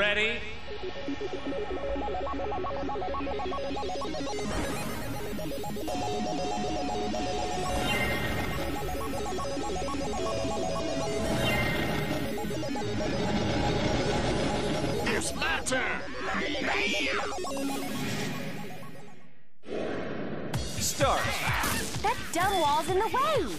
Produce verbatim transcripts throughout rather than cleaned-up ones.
ready? It's my turn. Start. That dumb wall's in the way.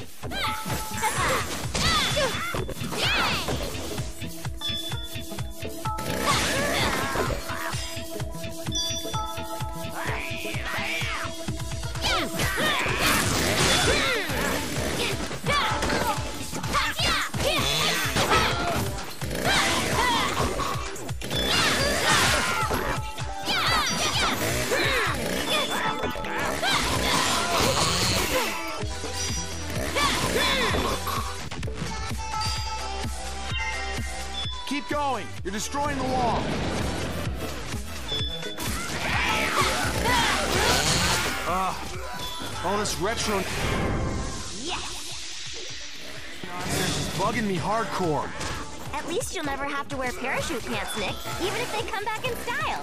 Keep going. You're destroying the wall. Ugh. All this retro nonsense is bugging me hardcore. At least you'll never have to wear parachute pants, Nick, even if they come back in style.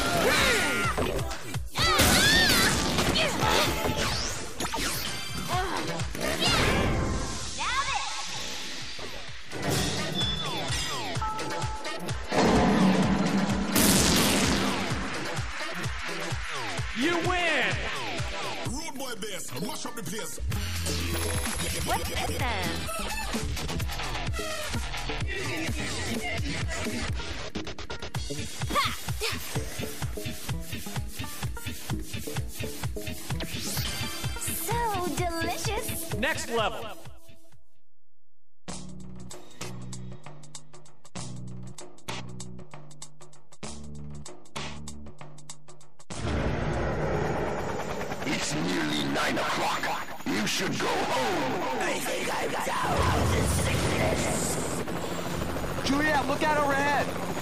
You win! Road boy bass, mash up the place. What's this then? So delicious. Next level. It's nearly nine o'clock. You should go home. I think I'm down with sickness. Juliet, look out overhead.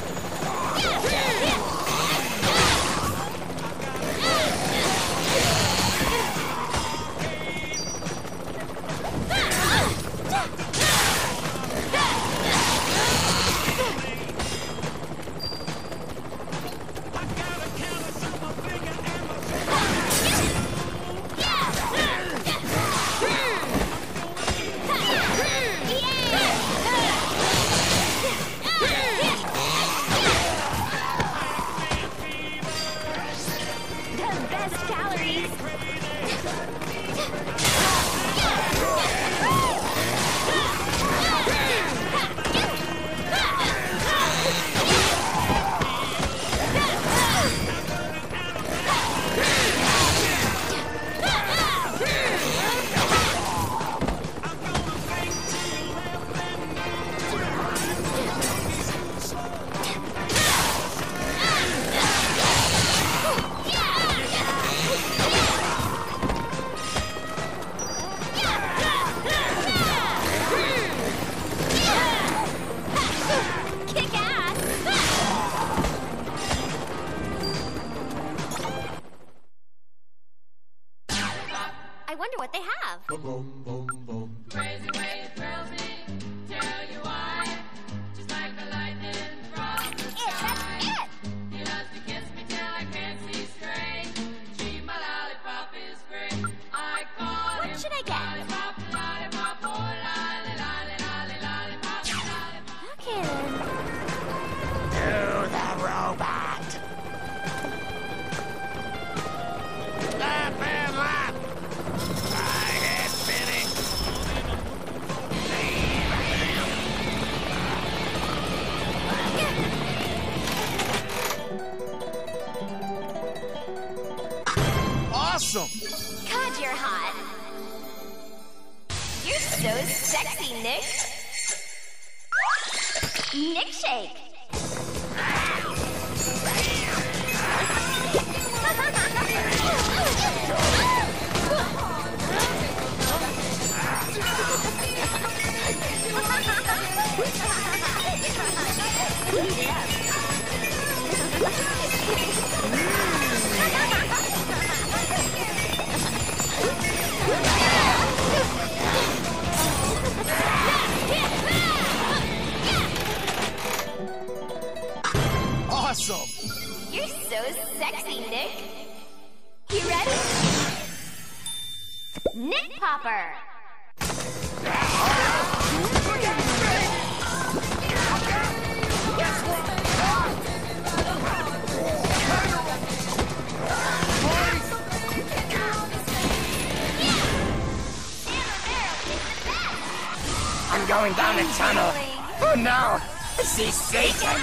I wonder what they have. Crazy way it thrills me, tell you why. Just like the lightning from the It, that's sky. it! He loves to kiss me till I can't see straight. She, my lollipop, is great. I call What him should I get? lollipop, lollipop, oh lolly, lolly, lolly, lollipop, lollipop. Okay. To the robot. Lap and lap. I get spinning. Awesome. God, you're hot. You're so sexy, Nick. Nick Shake. Nick Popper. I'm going down the tunnel. Oh no! I see Satan!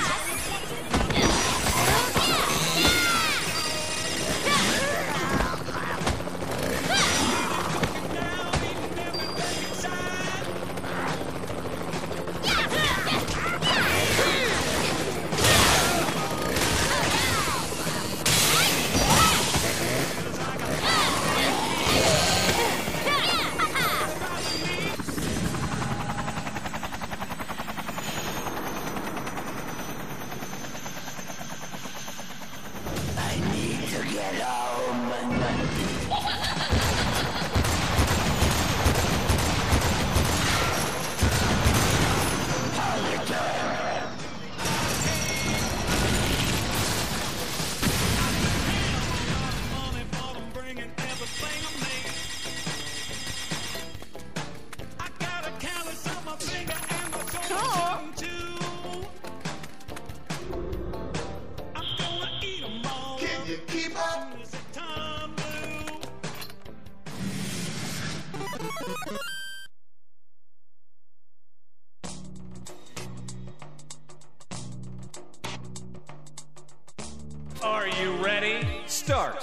Are you ready? Start.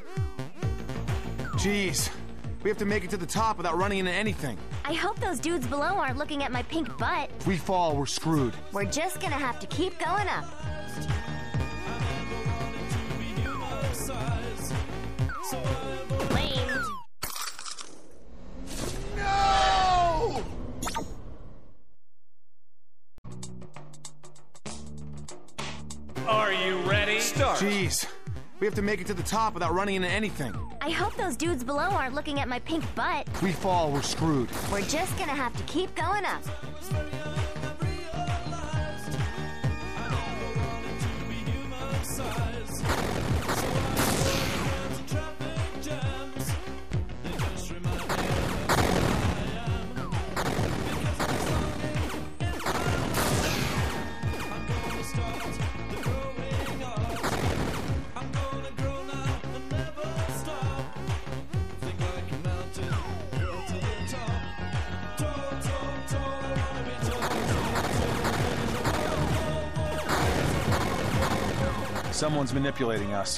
Jeez, we have to make it to the top without running into anything. I hope those dudes below aren't looking at my pink butt. If we fall, we're screwed. We're just gonna have to keep going up. Lame. No! Are you ready? Start. Jeez, we have to make it to the top without running into anything. I hope those dudes below aren't looking at my pink butt. If we fall, we're screwed. We're just gonna have to keep going up. Someone's manipulating us.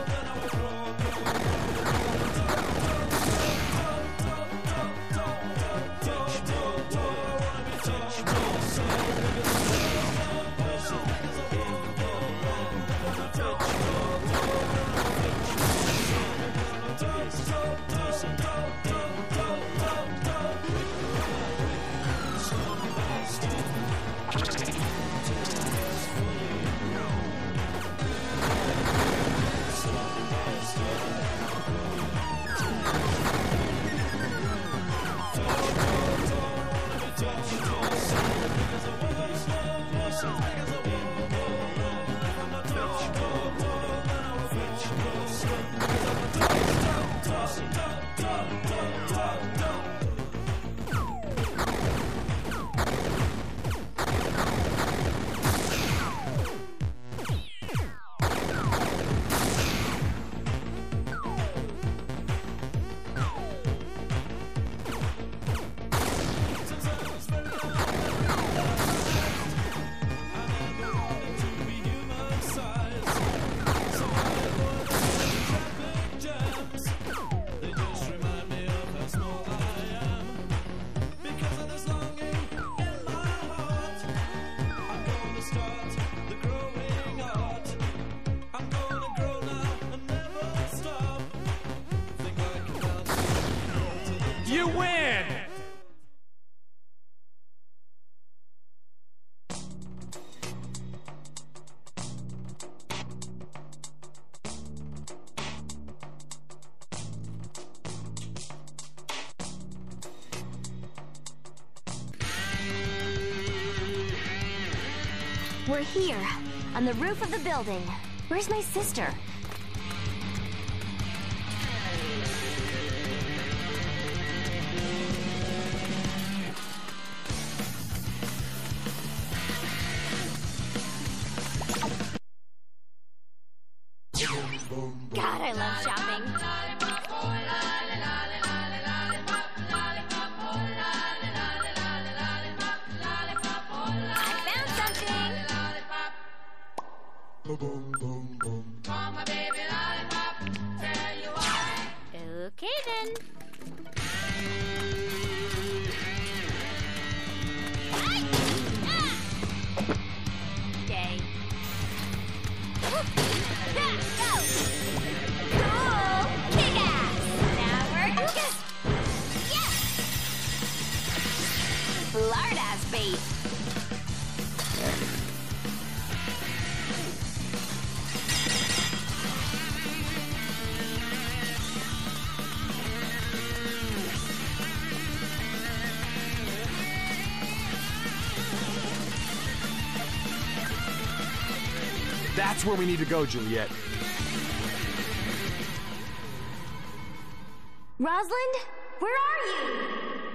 You win! We're here, on the roof of the building. Where's my sister? That's where we need to go, Juliet. Rosalind, where are you?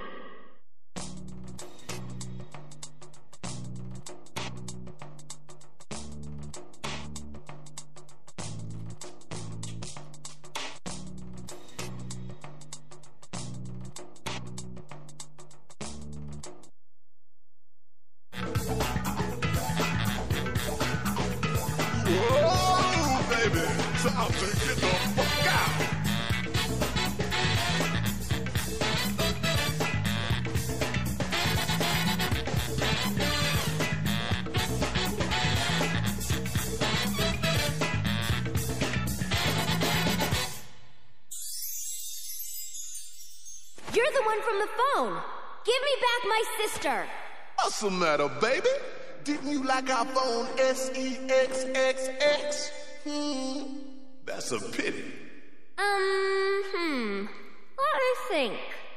Whoa, baby! Time to get the fuck out! You're the one from the phone. Give me back my sister. What's the matter, baby? Didn't you like our phone S E X X X? Hmm, that's a pity. Um, hmm. Let me think.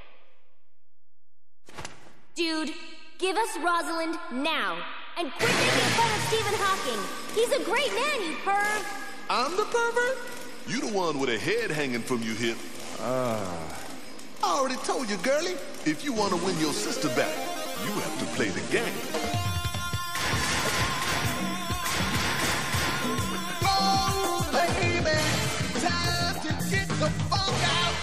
Dude, give us Rosalind now. And quit making fun of Stephen Hawking. He's a great man, you perv. I'm the pervert? You the one with a head hanging from your hip. Ah. I already told you, girlie, if you want to win your sister back, you have to play the game. Oh, baby, time to get the funk out.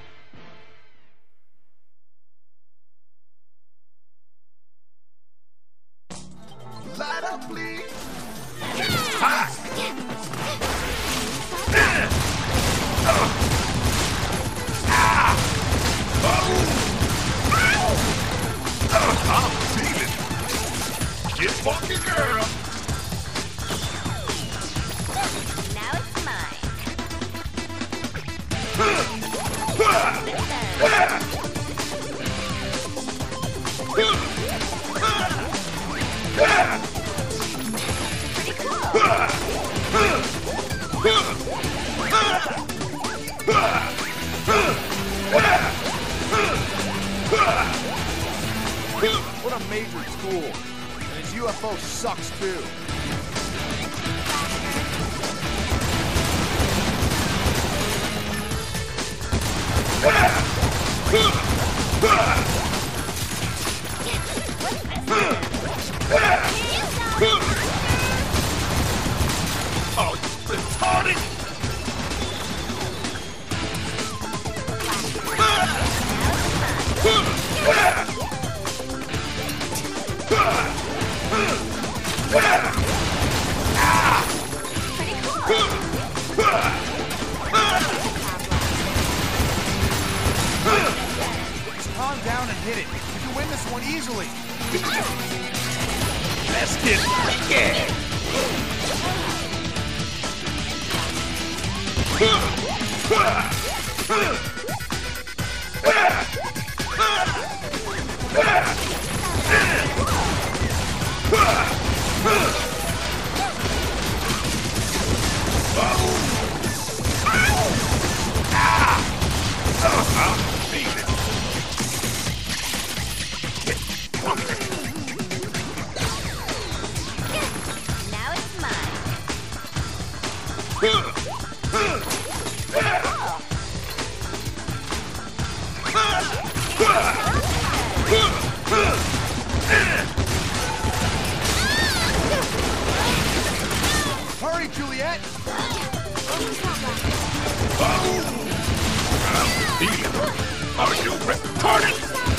Light up, please. It's time. I'm feeling. Get funky, girl. Now it's mine. Pretty cool. What a major tool. And his U F O sucks too. Oh, retarded! Just calm down and hit it. You can win this one easily. Let's get wicked! Now it's mine. Hurry, Juliet! Are you retarded?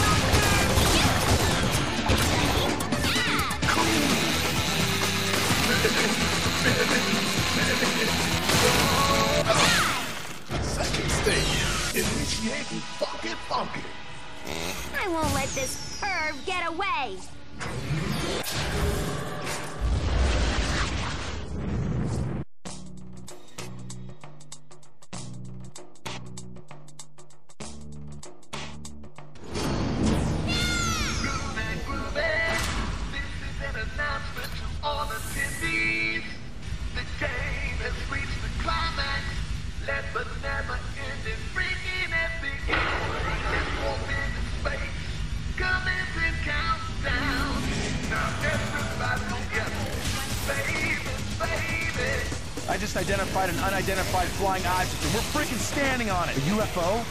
Second stage, initiating funky funky. I won't let this perv get away. Come in and count down. Now everybody just identified an unidentified flying object, and we're freaking standing on it. A U F O?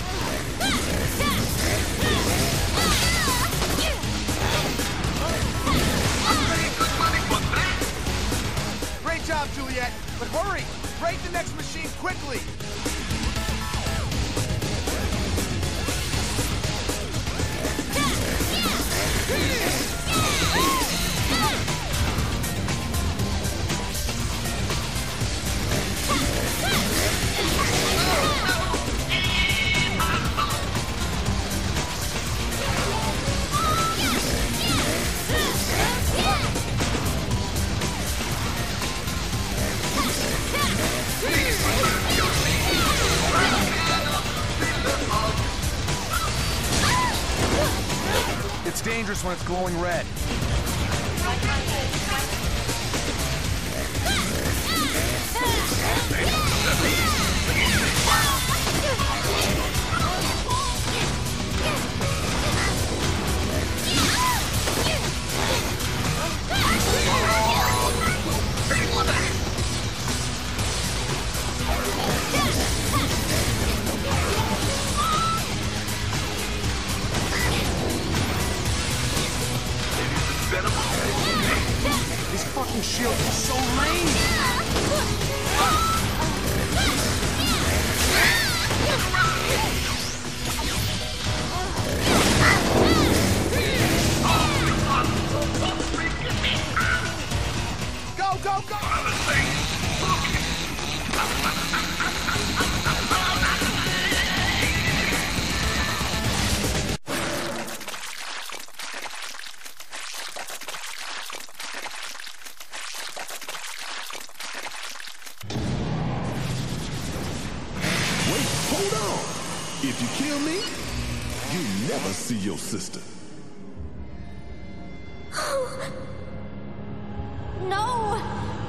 Great job, Juliet. But hurry! Break the next machine quickly! It's dangerous when it's glowing red. These fucking shields are so lame! Go, go, go! Wait, hold on. If you kill me, you never see your sister. No!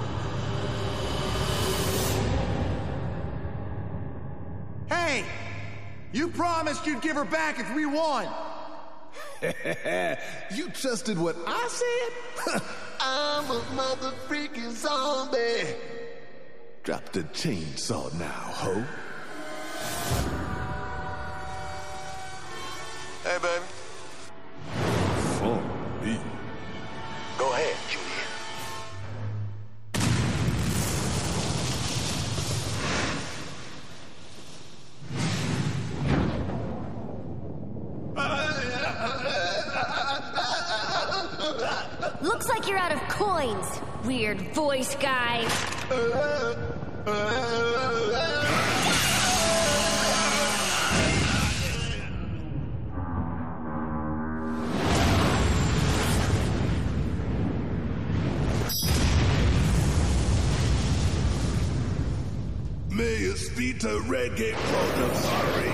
Hey! You promised you'd give her back if we won! You trusted what I said? I'm a mother freaking zombie. Drop the chainsaw now, ho. Hey, baby. For me. Go ahead, Juliet. Looks like you're out of coins, weird voice guy. May you speak to Red Gate Protocol. Sorry.